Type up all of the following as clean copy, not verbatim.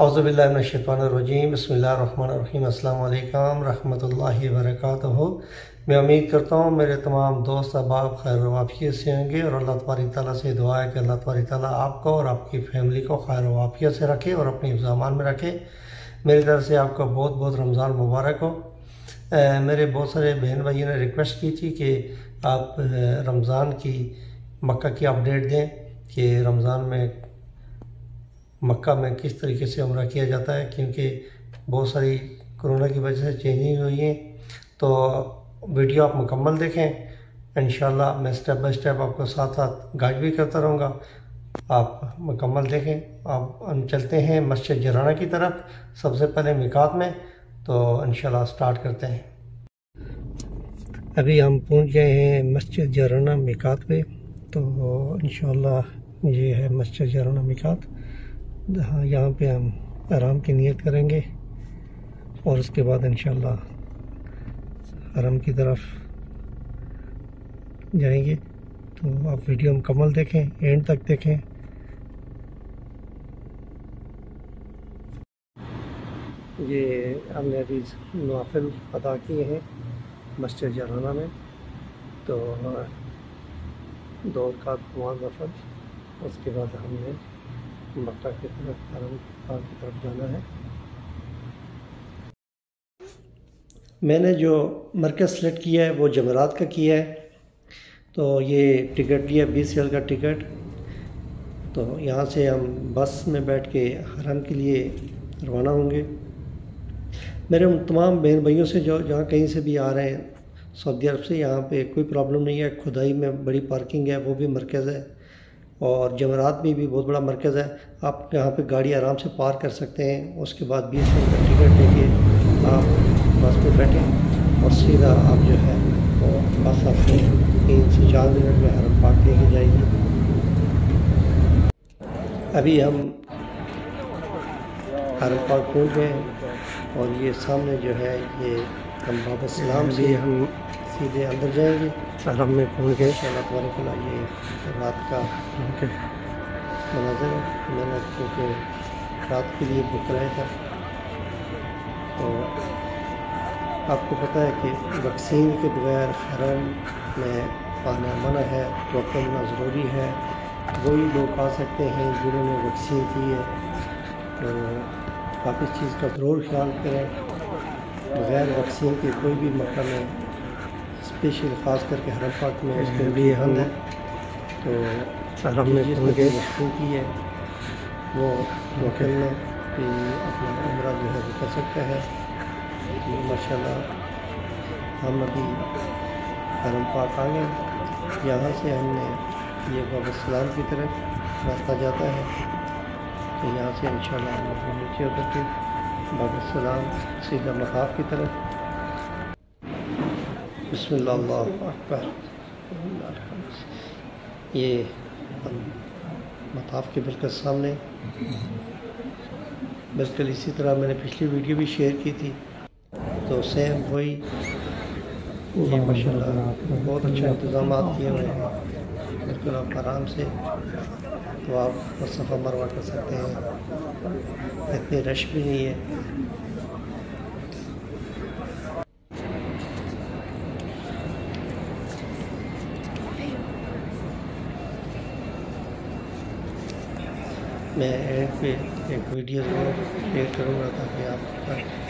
اعوذ باللہ من الشیطان الرجیم بسم اللہ الرحمن الرحیم السلام علیکم رحمۃ اللہ وبرکاتہ۔ میں امید کرتا ہوں میرے تمام دوست احباب خیر و عافیت سے ہوں گے، اور اللہ تبارک تعالیٰ سے دعا ہے کہ اللہ تبارک تعالیٰ آپ کو اور آپ کی فیملی کو خیر و عافیت سے رکھے اور اپنے حفظ و امان میں رکھے۔ میری طرف سے آپ کو بہت بہت رمضان مبارک ہو۔ میرے بہت سارے بہن بھائیوں نے ریکویسٹ کی تھی کہ آپ رمضان کی مکہ کی اپڈیٹ دیں کہ رمضان میں مکہ میں کس طریقے سے عمرہ کیا جاتا ہے، کیونکہ بہت ساری کرونا کی وجہ سے چینجنگ ہوئی ہیں۔ تو ویڈیو آپ مکمل دیکھیں، انشاءاللہ میں سٹیپ بائی سٹیپ آپ کو ساتھ ساتھ گائیڈ بھی کرتا رہوں گا۔ آپ مکمل دیکھیں۔ اب ہم چلتے ہیں مسجد جرانہ کی طرف، سب سے پہلے میقات میں، تو انشاءاللہ سٹارٹ کرتے ہیں۔ ابھی ہم پہنچ گئے ہیں مسجد جرانہ میقات پہ، تو انشاءاللہ یہ ہے مسجد جرانہ میقات۔ یہاں پہ ہم حرام کی نیت کریں گے اور اس کے بعد انشاءاللہ حرم کی طرف جائیں گے۔ تو آپ ویڈیو مکمل دیکھیں، اینڈ تک دیکھیں۔ یہ ہم نے ابھی نوافل ادا کیے ہیں مسجد جرانہ میں، تو 2 رکعت نماز نفل، اس کے بعد ہم نے مکہ کی طرف حرم پاک کی طرف جانا ہے۔ میں نے جو مرکز سلیکٹ کیا ہے وہ جمعرات کا کیا ہے، تو یہ ٹکٹ لیا 20 ریال کا ٹکٹ۔ تو یہاں سے ہم بس میں بیٹھ کے حرم کے لیے روانہ ہوں گے۔ میرے تمام بہن بھائیوں سے جو جہاں کہیں سے بھی آ رہے ہیں سعودی عرب سے، یہاں پہ کوئی پرابلم نہیں ہے۔ کھدائی میں بڑی پارکنگ ہے، وہ بھی مرکز ہے، اور جمعرات میں بھی بہت بڑا مرکز ہے۔ آپ یہاں پہ گاڑی آرام سے پارک کر سکتے ہیں۔ اس کے بعد 20 روپے کا ٹکٹ لے کے آپ بس پہ بیٹھیں اور سیدھا آپ جو ہے وہ بس آپ کو 3 سے 4 منٹ میں حرم پاک لے کے جائے گی۔ ابھی ہم حرم پاک پہنچ گئے ہیں، اور یہ سامنے جو ہے یہ ہم باب السلام سے ہم سیدھے اندر جائیں گے حرم میں پہنچ گئے انشاءاللہ تبارک اللہ۔ یہ رات کا مناظر ہے، میں نے کیونکہ رات کے لیے بک کرایا تھا۔ تو آپ کو پتہ ہے کہ ویکسین کے بغیر حرم میں آنا منع ہے، ٹوکن ہونا ضروری ہے۔ وہی لوگ آ سکتے ہیں جنہوں نے ویکسین کی ہے، تو آپ اس چیز کا ضرور خیال کریں۔ بغیر ویکسین کے کوئی بھی مکہ میں اسپیشل خاص کر کے حرم پاک میں اس کے لیے ہم ہے، تو حرم میں پہنچ گئے۔ ویکسین کی ہے وہ ٹوکن میں کہ اپنا عمرہ جو ہے وہ کر سکتا ہے۔ ماشاءاللہ ہم ابھی حرم پاک آ گئے۔ یہاں سے ہم نے یہ باب السلام کی طرف راستہ جاتا ہے، تو یہاں سے انشاءاللہ ہم نیچے اتر کے باب السلام سیدھا مطاف کی طرف۔ بسم اللہ اللہ اکبر۔ یہ مطاف کے بالکل سامنے، بالکل اسی طرح میں نے پچھلی ویڈیو بھی شیئر کی تھی، تو سیم وہی۔ یہ ماشاءاللہ بہت اچھا انتظامات کیے ہوئے ہیں، بالکل آپ آرام سے تو آپ صفا مروہ کر سکتے ہیں، اتنی رش بھی نہیں ہے۔ میں اینڈ پہ ایک ویڈیو ضرور شیئر کروں گا تاکہ آپ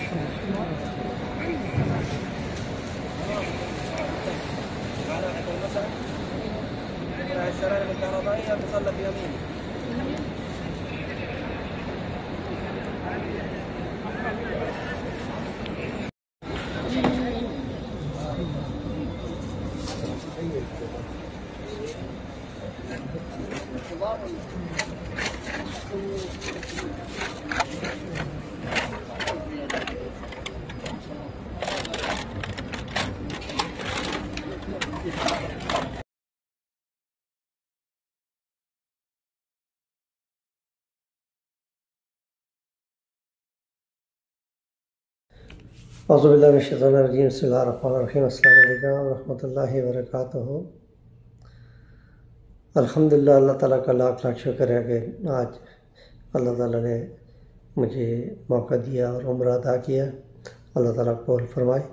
اعوذ باللہ من الشیطان الرجیم بسم اللہ الرحمن الرحیم السلام علیکم ورحمۃ اللہ وبرکاتہ۔ الحمدللہ، اللہ تعالیٰ کا لاکھ لاکھ شکر ہے کہ آج اللہ تعالیٰ نے مجھے موقع دیا اور عمرہ ادا کیا، اللہ تعالیٰ قبول فرمائے۔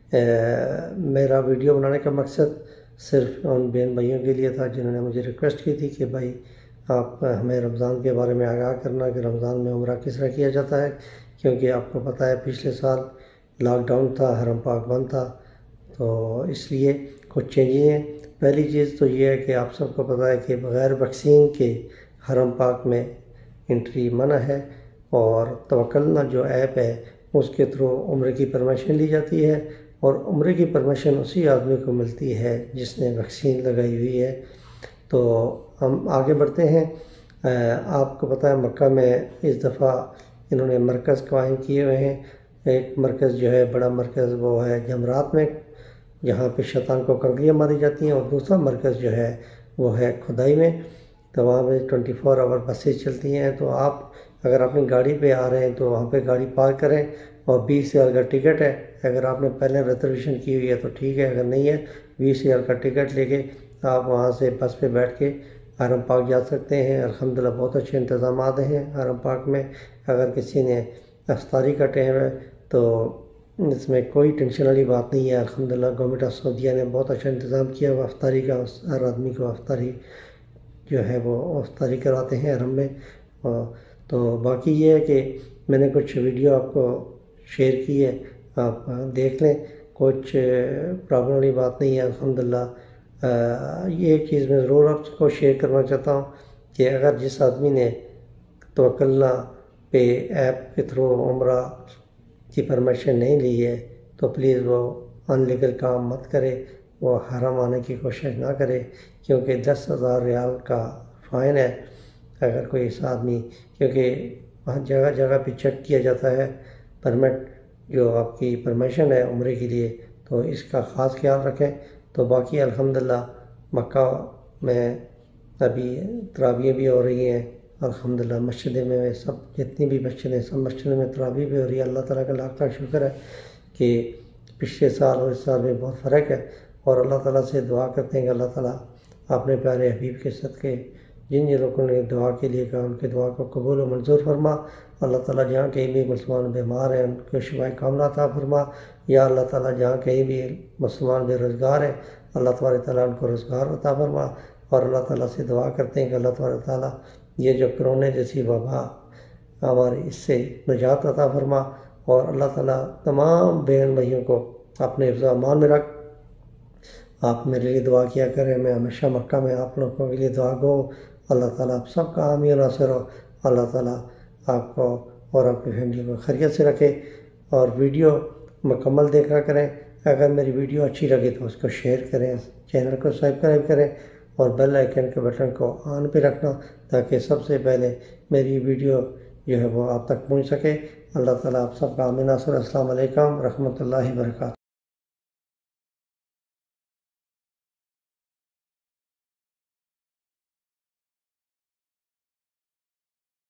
میرا ویڈیو بنانے کا مقصد صرف ان بہن بھائیوں کے لیے تھا جنہوں نے مجھے ریکویسٹ کی تھی کہ بھائی آپ ہمیں رمضان کے بارے میں آگاہ کرنا کہ رمضان میں عمرہ کس طرح کیا جاتا ہے، کیونکہ آپ کو پتہ ہے پچھلے سال لاک ڈاؤن تھا، حرم پاک بند تھا، تو اس لیے کچھ چینجز ہیں۔ پہلی چیز تو یہ ہے کہ آپ سب کو پتہ ہے کہ بغیر ویکسین کے حرم پاک میں انٹری منع ہے، اور توکلنا جو ایپ ہے اس کے تھرو عمرے کی پرمیشن لی جاتی ہے، اور عمرے کی پرمیشن اسی آدمی کو ملتی ہے جس نے ویکسین لگائی ہوئی ہے۔ تو ہم آگے بڑھتے ہیں۔ آپ کو پتہ ہے مکہ میں اس دفعہ انہوں نے مرکز قائم کیے ہوئے ہیں۔ ایک مرکز جو ہے بڑا مرکز وہ ہے جمرات میں، جہاں پہ شیطان کو کنکریاں ماری جاتی ہیں، اور دوسرا مرکز جو ہے وہ ہے کھدائی میں، تو وہاں پہ 24 آور بسیں چلتی ہیں۔ تو آپ اگر اپنی گاڑی پہ آ رہے ہیں تو وہاں پہ گاڑی پارک کریں، اور 20,000 کا ٹکٹ ہے۔ اگر آپ نے پہلے ریزرویشن کی ہوئی ہے تو ٹھیک ہے، اگر نہیں ہے 20,000 کا ٹکٹ لے کے آپ وہاں سے بس پہ بیٹھ کے حرم پاک جا سکتے ہیں۔ الحمدللہ بہت اچھے انتظامات ہیں حرم پاک میں۔ اگر کسی نے افطاری کا ٹائم ہے تو اس میں کوئی ٹینشن والی بات نہیں ہے۔ الحمدللہ گورنمنٹ آف سعودیہ نے بہت اچھا انتظام کیا ہوا افطاری کا، ہر آدمی کو افطاری جو ہے وہ افطاری کرواتے ہیں حرم میں۔ تو باقی یہ ہے کہ میں نے کچھ ویڈیو آپ کو شیئر کی ہے، آپ دیکھ لیں، کچھ پرابلم والی بات نہیں ہے الحمدللہ۔ یہ ایک چیز میں ضرور آپ کو شیئر کرنا چاہتا ہوں کہ اگر جس آدمی نے توکلنا پہ ایپ کے تھرو عمرہ کی پرمیشن نہیں لی ہے تو پلیز وہ ان لیگل کام مت کرے، وہ حرم آنے کی کوشش نہ کرے، کیونکہ 10,000 ریال کا فائن ہے اگر کوئی اس آدمی، کیونکہ وہاں جگہ جگہ پہ چیک کیا جاتا ہے پرمٹ جو آپ کی پرمیشن ہے عمرے کے لیے، تو اس کا خاص خیال رکھیں۔ تو باقی الحمدللہ مکہ میں ابھی تراویح بھی ہو رہی ہیں الحمدللہ، مسجد میں سب جتنی بھی مسجد ہیں سب مسجد میں تراویح بھی ہو رہی ہے۔ اللہ تعالیٰ کا لاکھ لاکھ شکر ہے کہ پچھلے سال اور اس سال میں بہت فرق ہے، اور اللہ تعالیٰ سے دعا کرتے ہیں کہ اللہ تعالیٰ اپنے پیارے حبیب کے صدقے جن لوگوں نے دعا کے لیے کہا ان کے دعا کو قبول و منظور فرما۔ اللہ تعالیٰ جہاں کہیں بھی مسلمان بیمار ہیں ان کو شفائے کاملہ عطا فرما، یا اللہ تعالیٰ جہاں کہیں بھی مسلمان بے روزگار ہیں اللہ تبارک تعالیٰ ان کو روزگار عطا فرما۔ اور اللہ تعالیٰ سے دعا کرتے ہیں کہ اللہ تبارک تعالیٰ یہ جو کرونا جیسی وبا ہماری اس سے نجات عطا فرما، اور اللہ تعالیٰ تمام بہن بھائیوں کو اپنے حفظ و امان میں رکھ۔ آپ میرے لیے دعا کیا کریں، میں ہمیشہ مکہ میں آپ لوگوں کے لیے دعا گو۔ اللہ تعالیٰ آپ سب کا حامی و ناصر ہو، اللہ تعالیٰ آپ کو اور آپ کی فیملی کو خیریت سے رکھے۔ اور ویڈیو مکمل دیکھا کریں، اگر میری ویڈیو اچھی لگے تو اس کو شیئر کریں، چینل کو سبسکرائب کریں، اور بیل آئیکن کے بٹن کو آن پہ رکھنا تاکہ سب سے پہلے میری ویڈیو جو ہے وہ آپ تک پہنچ سکے۔ اللہ تعالیٰ آپ سب کا حامی ناصر۔ السلام علیکم ورحمۃ اللہ وبرکاتہ۔